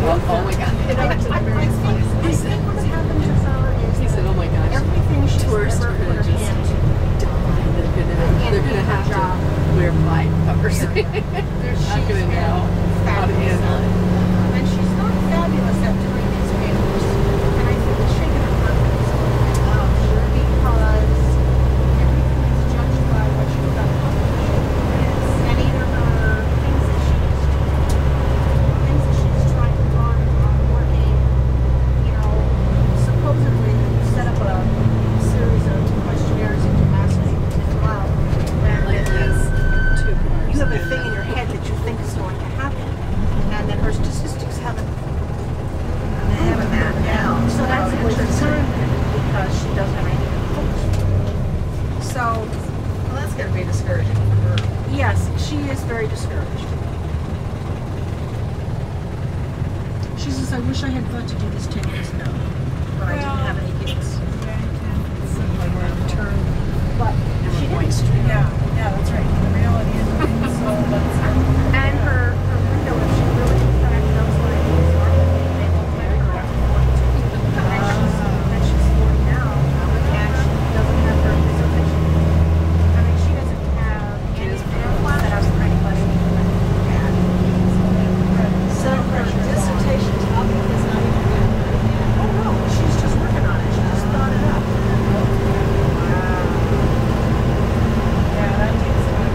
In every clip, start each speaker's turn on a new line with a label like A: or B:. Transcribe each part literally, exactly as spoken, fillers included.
A: Oh, oh my God.
B: I, I, I think, I think what's happened to her is
A: He said, oh my gosh,
B: everything she's
A: tourists
B: ever
A: are
B: put
A: going
B: her
A: to just
B: hand to.
A: die. They're going to they're gonna have
B: job.
A: to wear five covers. They're not going to know how to handle it.
B: And she's not fabulous at doing these papers. And I think it's shaken her confidence a little bit. Oh, sure. Because everything is judged by what she's done published. And either her things that she's things that she's trying to run are working, you know, supposedly set up a series of questionnaires and gymnastics to fill out.
A: Like this, two cars.
B: You have a thing in your head that you think is going to happen, and then her statistics haven't
C: They haven't that now.
B: so that's a
C: interesting.
B: concern because she doesn't have anything to focus on. So,
C: Well, that's going to be discouraging for her.
B: yes, she is very discouraged. She says, I wish I had thought to do this ten years ago, but I didn't have any kids.
C: Turn.
B: But she
A: Point
B: didn't.
A: Street.
D: Yeah, yeah, that's right. The reality is, so that's
B: And her, her window, if she really in fact knows what it is, they won't let her after forty-two. And she's, and she's forty now, and she doesn't have her dissertation. I mean, she doesn't have any set up for anybody.
C: So her dissertation topic is not even good.
B: Oh no, she's just working on it. She just thought it up.
D: yeah, that takes time.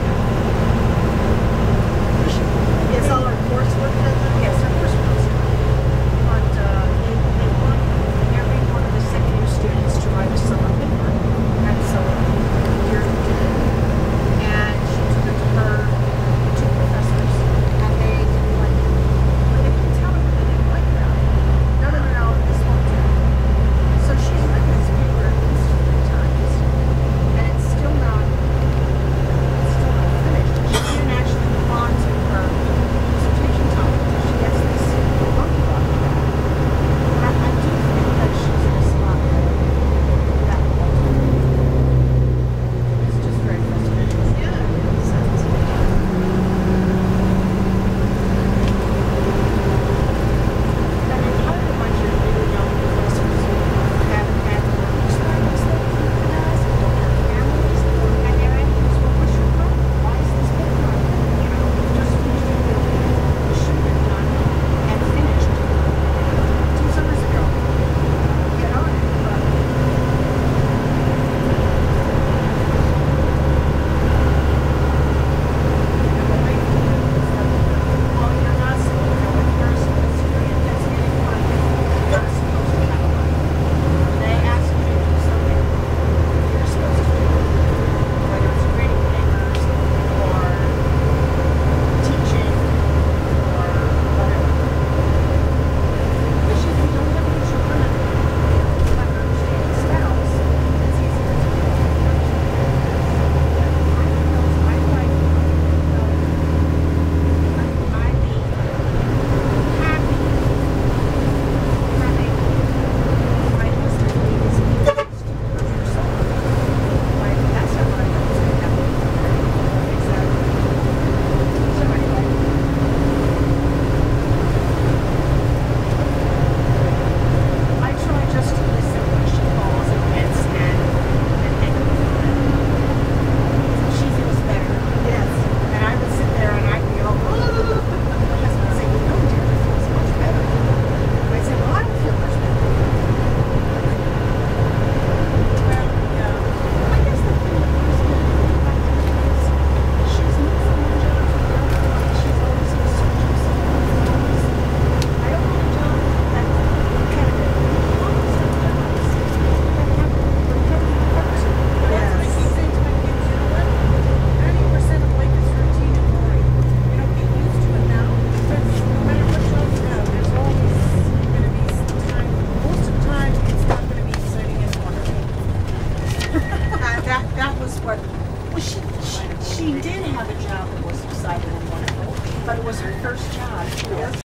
C: Is all her coursework done now?
B: Yes, her first one's but uh, they, they want every one of the second year students to write a summer paper. And so here we did it. And she took it to her two professors, and they didn't like it. But they didn't tell her that they didn't like that. No, no, no, no, this won't do. So she's written this paper at least three times. And it's still not, it's still not finished. She didn't actually move on to her dissertation topic until she gets this monkey bug. But I, I do think that she's in a spot that it's just very frustrating.
C: Yeah. Sounds good.
B: And they hired a bunch of really young professors who haven't had the work experience that he has, and don't have families, and their answer is, well, what's your problem? Why is this paper not done? You know, you've just finished your paper. It should have been done and finished two summers ago. Get on it, but well, you're not supposed to know what you're supposed to do. That's getting fun. You're not supposed to have fun. They ask you to do something you're supposed to do, whether it's reading papers or teaching or whatever. Especially if you don't have any children and you have an understanding spouse, it's easier to do. I know, I like, you know, I'd be happy having my husband leave his kids to nurture someone. Like, that's not what I know is going to happen. Exactly. So anyway. I try just to listen when she calls and gets and and hang up the phone. She feels better.
C: Yes.
B: And I would sit there and I'd be all, my husband would say, well, no, dear, it feels much better. And I'd say, well, I don't feel much better.
D: Well, yeah.
B: I guess the thing that was good about her is she's moved from one job to the other, and she's always in search of something else. I don't want a job that kind of almost like jobs that have repetitive parts.
D: That's what I keep saying to my kids, you know what? ninety percent of life is routine and boring. You know, get used to it now. Because no matter what job you have, there's always going to be some time. Most of the time, it's not going to be exciting and wonderful.
B: Uh, that that was what. Well, she, she she did have a job that was exciting and wonderful, but it was her first job. She was